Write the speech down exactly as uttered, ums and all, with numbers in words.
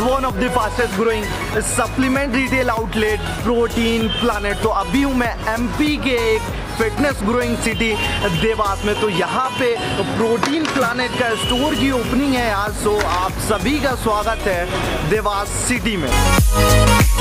One of the fastest growing supplement retail outlet Protein Planet. तो अभी हूँ मैं एमपी के एक फिटनेस ग्रोइंग सिटी देवास में। तो यहाँ पे प्रोटीन प्लानेट का स्टोर की ओपनिंग है यार। सो आप सभी का स्वागत है देवास सिटी में।